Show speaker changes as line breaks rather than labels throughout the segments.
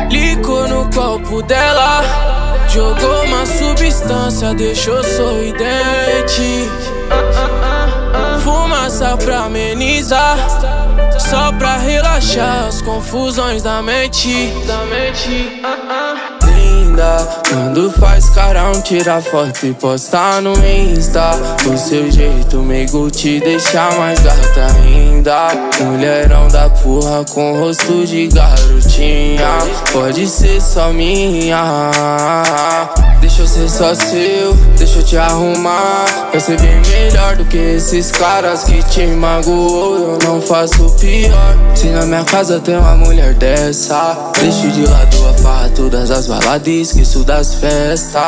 Licou no copo dela, jogou uma substância, deixou sorridente. Fumaça pra amenizar, só pra relaxar as confusões da mente. Linda, quando faz carão, tira foto e posta no Insta. O seu jeito meigo te deixa mais gata ainda. Mulherão da porra com rosto de garotinha, pode ser só minha. Deixa eu ser só seu, deixa eu te arrumar. Vai ser bem melhor do que esses caras que te magoou. Eu não faço pior. Se na minha casa tem uma mulher dessa, deixo de lado a farra, todas as baladas, esqueço das festas.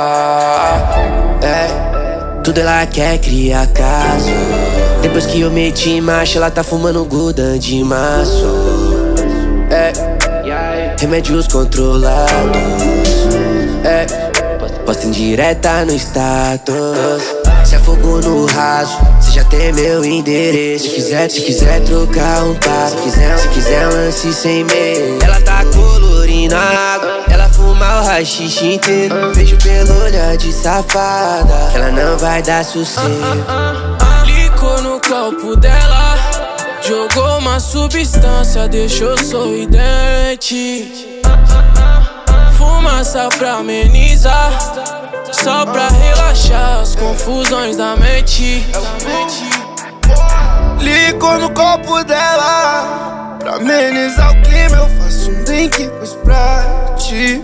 Tudo ela quer criar caso. Depois que eu meti marcha, ela tá fumando Gudan de maço. Remédios controlados. Posta indireta no status. Se afogou no raso, cê já tem meu endereço. Se quiser trocar um papo, se quiser lance sem medo. Ela tá colorindo a água, ela fuma o rachixe inteiro. Vejo pelo olhar de safada que ela não vai dar sossego.
Licou no copo dela, jogou uma substância, deixou sorridente. Fumaça pra amenizar, só pra relaxar as confusões da mente.
Licou no copo dela, pra amenizar o clima eu faço um drink com Sprite.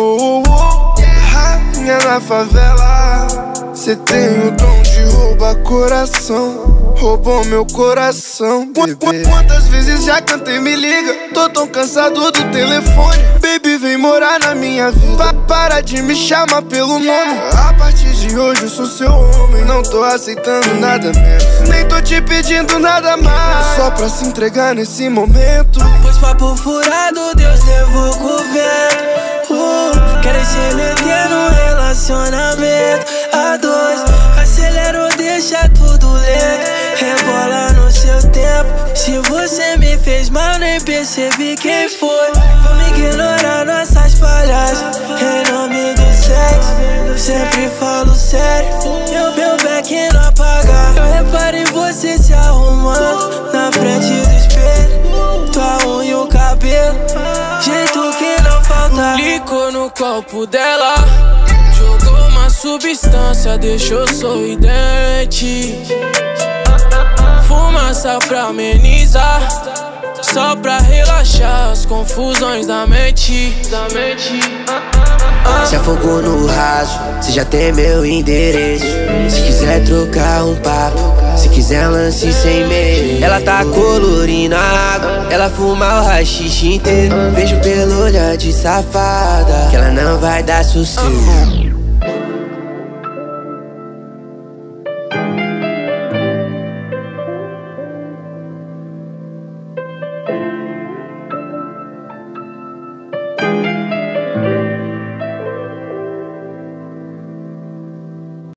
Rainha na favela, cê tem o dom de roubar coração. Roubou meu coração, bebê. Quantas vezes já cantei me liga, tô tão cansado do telefone. Baby, vem morar na minha vida, para de me chamar pelo nome. A partir de hoje eu sou seu homem, não tô aceitando nada menos, nem tô te pedindo nada mais, só pra se entregar nesse momento.
Pois papo furado, Deus levou com o vento. Querem se meter no relacionamento a dois, acelera ou deixa tudo lento. Rebola no seu tempo. Se você me fez mal, nem percebi quem foi. Vamos ignorar nossas falhas em nome do sexo. Sempre falo sério, meu back não apagar. Eu reparo em você se arrumando na frente do espelho. Tua unha e o cabelo, jeito que não falta. Licou no copo dela, jogou uma substância, deixou sorridente. Fumaça pra amenizar, só pra relaxar as confusões da mente.
Se afogou no raso, cê já tem meu endereço. Se quiser trocar um papo, se quiser lance sem medo. Ela tá colorindo a água, ela fuma o rachixe inteiro. Vejo pelo olhar de safada que ela não vai dar sossego.